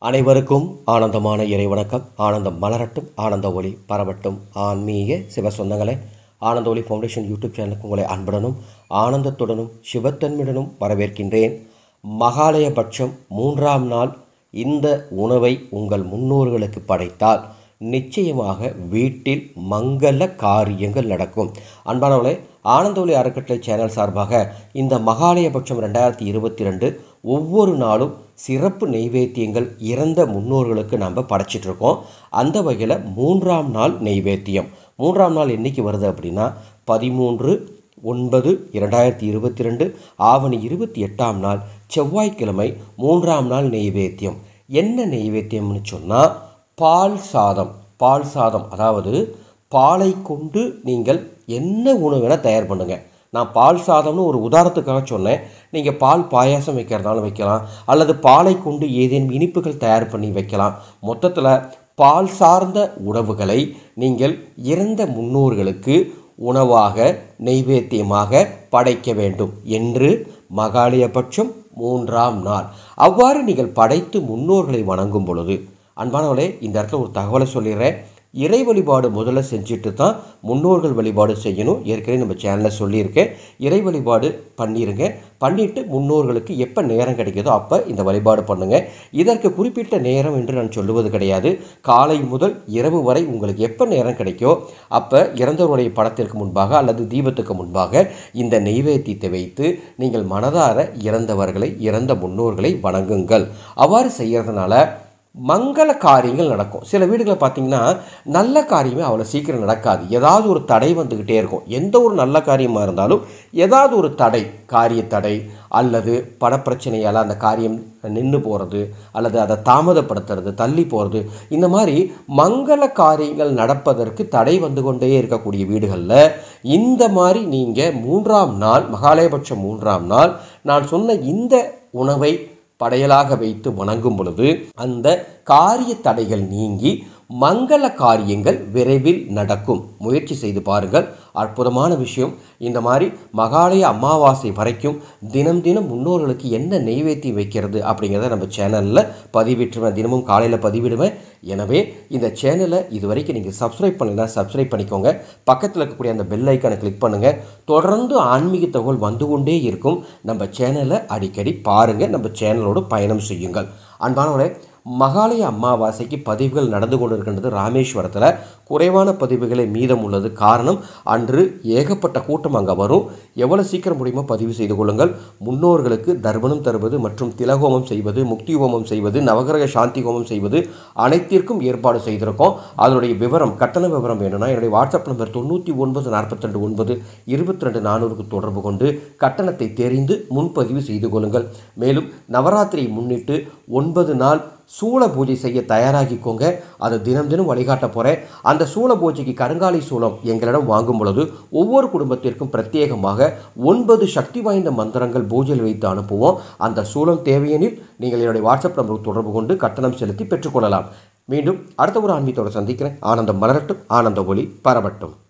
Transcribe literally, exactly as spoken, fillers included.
அனைவருக்கும் ஆனந்தமான இறைவணக்கம். ஆனந்தம் மலரட்டும், ஆனந்த ஒளி பரவட்டும். ஆன்மீக சிவ சொந்தங்களே, ஆனந்த ஒளி ஃபவுண்டேஷன் யூடியூப் சேனலுக்கு உங்களை அன்புடனும் ஆனந்தத்துடனும் சிவத்தன்மையுடனும் வரவேற்கின்றேன். மகாலய பட்சம் மூன்றாம் நாள் இந்த உணவை உங்கள் முன்னோர்களுக்கு படைத்தால் நிச்சயமாக வீட்டில் மங்கள காரியங்கள் நடக்கும். அன்பானவர்களே, ஆனந்த ஒளி அறக்கட்டளை சேனல் சார்பாக இந்த மகாலய பட்சம் ரெண்டாயிரத்தி இருபத்தி ரெண்டு ஒவ்வொரு நாளும் சிறப்பு நெய்வேத்தியங்கள் இறந்த முன்னோர்களுக்கு நம்ம படைச்சிட்ருக்கோம். அந்த வகையில் மூன்றாம் நாள் நெய்வேத்தியம் மூன்றாம் நாள் என்றைக்கு வருது அப்படின்னா பதிமூன்று ஒன்பது இரண்டாயிரத்தி இருபத்தி ரெண்டு ஆவணி இருபத்தி எட்டாம் நாள் செவ்வாய்க்கிழமை மூன்றாம் நாள் நெய்வேத்தியம். என்ன நெய்வேத்தியம்னு சொன்னால் பால் சாதம். பால் சாதம் அதாவது பாலை கொண்டு நீங்கள் என்ன உணவு வேணால் தயார் பண்ணுங்கள். நான் பால் சாதம்னு ஒரு உதாரணத்துக்காக சொன்னேன். நீங்கள் பால் பாயாசம் வைக்கிறதாலும் வைக்கலாம், அல்லது பாலை கொண்டு ஏதேனும் இனிப்புகள் தயார் பண்ணி வைக்கலாம். மொத்தத்தில் பால் சார்ந்த உணவுகளை நீங்கள் இறந்த முன்னோர்களுக்கு உணவாக நெய்வேத்தியமாக படைக்க வேண்டும் என்று மகாலயபட்சம் மூன்றாம் நாள் அவ்வாறு நீங்கள் படைத்து முன்னோர்களை வணங்கும் பொழுது, அன்பானவர்களே, இந்த இடத்துல ஒரு தகவலை சொல்லிடுறேன். இறை வழிபாடு முதல்ல செஞ்சுட்டு தான் முன்னோர்கள் வழிபாடு செய்யணும். ஏற்கனவே நம்ம சேனலில் சொல்லியிருக்கேன். இறை வழிபாடு பண்ணிடுங்க. பண்ணிவிட்டு முன்னோர்களுக்கு எப்போ நேரம் கிடைக்குதோ அப்போ இந்த வழிபாடு பண்ணுங்கள். இதற்கு குறிப்பிட்ட நேரம் என்று நான் சொல்லுவது கிடையாது. காலை முதல் இரவு வரை உங்களுக்கு எப்போ நேரம் கிடைக்கோ அப்போ இறந்தவருடைய படத்திற்கு முன்பாக அல்லது தீபத்துக்கு முன்பாக இந்த நெய்வேத்தியத்தை வைத்து நீங்கள் மனதார இறந்தவர்களை, இறந்த முன்னோர்களை வணங்குங்கள். அவ்வாறு செய்கிறதுனால மங்கள காரியங்கள் நடக்கும். சில வீடுகளை பார்த்திங்கன்னா நல்ல காரியமே அவ்வளோ சீக்கிரம் நடக்காது. ஏதாவது ஒரு தடை வந்துக்கிட்டே இருக்கும். எந்த ஒரு நல்ல காரியமாக இருந்தாலும் ஏதாவது ஒரு தடை, காரிய தடை அல்லது பணப்பிரச்சனையால் அந்த காரியம் நின்று போகிறது அல்லது அதை தாமதப்படுத்துறது, தள்ளி போகிறது, இந்த மாதிரி மங்கள காரியங்கள் நடப்பதற்கு தடை வந்து கொண்டே இருக்கக்கூடிய வீடுகளில் இந்த மாதிரி நீங்கள் மூன்றாம் நாள் மகாலயபட்சம் மூன்றாம் நாள் நான் சொன்ன இந்த உணவை படையலாக வைத்து வணங்கும் பொழுது அந்த காரிய தடைகள் நீங்கி மங்கள காரியங்கள் விரைவில் நடக்கும். முயற்சி செய்து பாருங்கள். அற்புதமான விஷயம். இந்த மாதிரி மகாலய அமாவாசை வரைக்கும் தினம் தினம் முன்னோர்களுக்கு என்ன நெய்வேத்தியம் வைக்கிறது அப்படிங்கிறத நம்ம சேனலில் பதிவிட்டுருவேன். தினமும் காலையில் பதிவிடுவேன். எனவே இந்த சேனலை இது வரைக்கும் நீங்கள் சப்ஸ்கிரைப் பண்ணலைன்னா சப்ஸ்கிரைப் பண்ணிக்கோங்க. பக்கத்தில் இருக்கக்கூடிய அந்த பெல் ஐக்கானை கிளிக் பண்ணுங்கள். தொடர்ந்து ஆன்மீக தகவல் வந்து கொண்டே இருக்கும். நம்ம சேனலை அடிக்கடி பாருங்கள். நம்ம சேனலோடு பயணம் செய்யுங்கள். அன்பானவர்களே, மகாலய அமாவாசைக்கு பதிவுகள் நடந்து கொண்டு இருக்கின்றது. ராமேஸ்வரத்தில் குறைவான பதிவுகளே மீதம் உள்ளது. காரணம், அன்று ஏகப்பட்ட கூட்டம் அங்கே வரும். எவ்வளோ சீக்கிரம் முடியுமோ பதிவு செய்து கொள்ளுங்கள். முன்னோர்களுக்கு தர்ப்பணம் தருவது மற்றும் திலகோமம் செய்வது, முக்தி ஹோமம் செய்வது, நவகிரக சாந்தி ஹோமம் செய்வது அனைத்திற்கும் ஏற்பாடு செய்திருக்கோம். அதனுடைய விவரம், கட்டண விவரம் வேணும்னா என்னுடைய வாட்ஸ்அப் நம்பர் தொண்ணூற்றி ஒன்பது நாற்பத்தி ரெண்டு ஒன்பது இருபத்தி ரெண்டு நானூறுக்கு தொடர்பு கொண்டு கட்டணத்தை தெரிந்து முன்பதிவு செய்து கொள்ளுங்கள். மேலும் நவராத்திரியை முன்னிட்டு ஒன்பது நாள் சூள பூஜை செய்ய தயாராகிக்கோங்க. அதை தினம் தினம் வழிகாட்ட போகிறேன். அந்த சூள பூஜைக்கு கருங்காலி சூளம் எங்களிடம் வாங்கும் பொழுது ஒவ்வொரு குடும்பத்திற்கும் பிரத்யேகமாக ஒன்பது சக்தி வாய்ந்த மந்திரங்கள் பூஜையில் வைத்து அனுப்புவோம். அந்த சூளம் தேவையெனில் நீங்கள் என்னுடைய வாட்ஸ்அப் நம்பருக்கு தொடர்பு கொண்டு கட்டணம் செலுத்தி பெற்றுக்கொள்ளலாம். மீண்டும் அடுத்த ஒரு ஆன்மீகத்தோடு சந்திக்கிறேன். ஆனந்தம் மலரட்டும், ஆனந்த ஒளி பரவட்டும்.